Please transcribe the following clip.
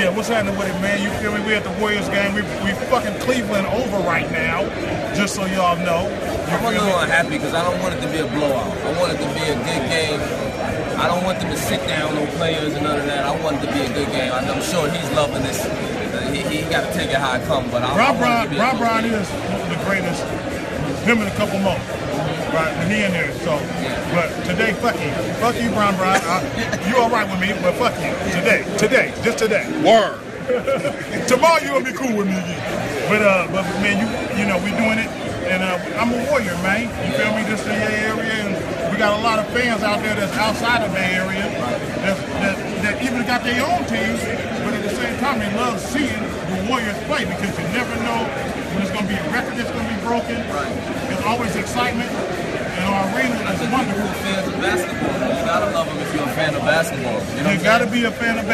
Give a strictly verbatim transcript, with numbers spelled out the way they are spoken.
Yeah, what's happening with it, man? You feel me? We at the Warriors game. We we fucking Cleveland over right now, just so y'all know. You I'm a feel little me? unhappy because I don't want it to be a blowout. I want it to be a good game. I don't want them to sit down on players and none of that. I want it to be a good game. I'm sure he's loving this. He, he got to take it how it comes, but I, Rob I want Brown, it to be a Rob good Brown game. is the greatest. Him and a couple more. Right, but he in there, so. But today, fuck you. Fuck you, Brown Brown. I, you all right with me, but fuck you. Today, today, just today. Word. Tomorrow you gonna be cool with me again. But uh, but man, you you know we doing it, and uh, I'm a Warrior, man. You feel me? Just in the area, and we got a lot of fans out there that's outside of the Bay Area that's, that that even got their own teams, but at the same time they love seeing the Warriors play because you never know when it's gonna be a record that's gonna be broken. There's always excitement, and our arena is People wonderful. who are fans of basketball, you gotta love them if you're a fan of basketball. You know You what I'm gotta saying? be a fan of